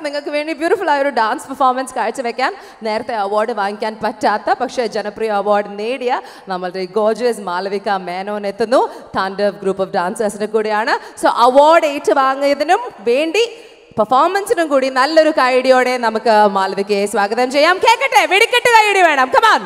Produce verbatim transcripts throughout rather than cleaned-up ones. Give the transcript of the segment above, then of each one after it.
നിങ്ങൾക്ക് വേണ്ടി ബ്യൂട്ടിഫുൾ ആയ ഒരു ഡാൻസ് പെർഫോമൻസ് കാഴ്ചവെക്കാൻ നേരത്തെ അവാർഡ് വാങ്ങിക്കാൻ പറ്റാത്ത പക്ഷേ ജനപ്രിയ അവാർഡ് നേടിയ നമ്മളുടെ ഗോർജിയസ് മാലവിക മേനോൻ എത്തുന്നു. താണ്ഡവ് ഗ്രൂപ്പ് ഓഫ് ഡാൻസേഴ്സിന്റെ കൂടെയാണ്. സോ അവാർഡ് ഏറ്റുവാങ്ങിയതിനും വേണ്ടി പെർഫോമൻസിനും കൂടി നല്ലൊരു കൈഡിയോടെ നമുക്ക് മാലവികയെ സ്വാഗതം ചെയ്യാം. കേൾക്കട്ടെ, വെടിക്കെട്ട് കൈഡി വേണം. കമാൻ.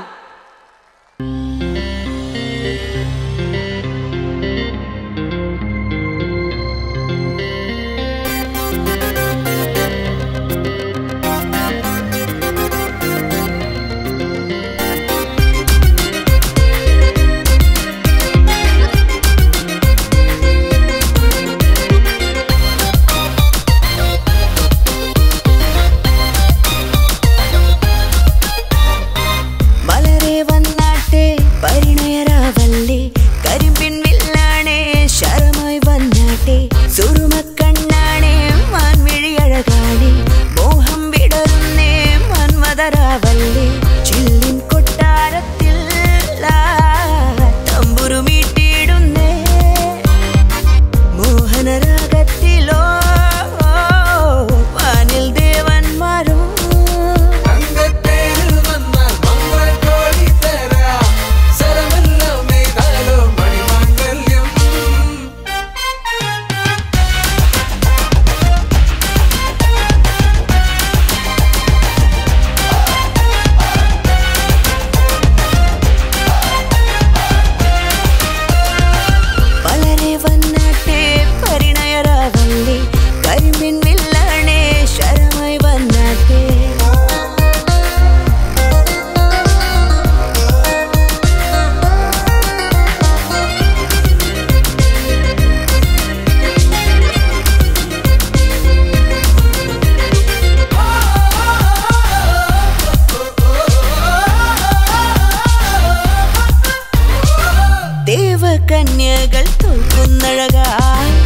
കന്യകൾ തോൽക്കുന്നഴകായി